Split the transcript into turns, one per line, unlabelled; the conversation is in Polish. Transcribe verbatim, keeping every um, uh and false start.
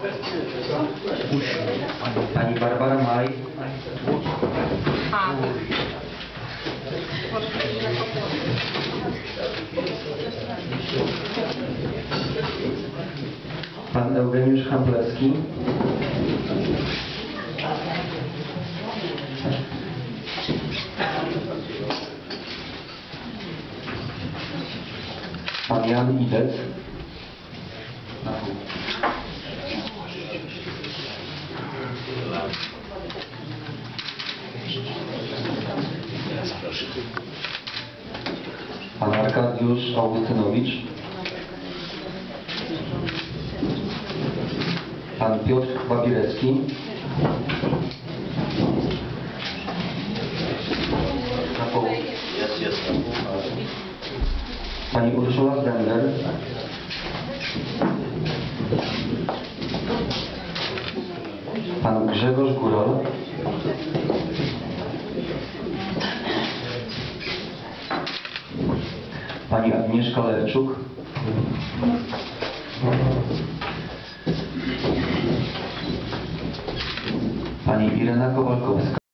Pani Barbara Maj. Pan Eugeniusz Hamplewski. Pan Jan Idec. Pan Arkadiusz Augustynowicz. Pan Piotr Babirecki.
Jest, jestem.
Pani Urszula Zdender. Pan Grzegorz Górol. Pani Agnieszka Lewczuk. Pani Irena Kowalkowska.